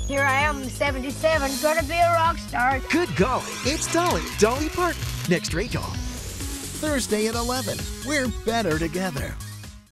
Here I am, 77, gonna be a rock star. Good golly, it's Dolly Parton. Next Rachael. Thursday at 11. We're better together.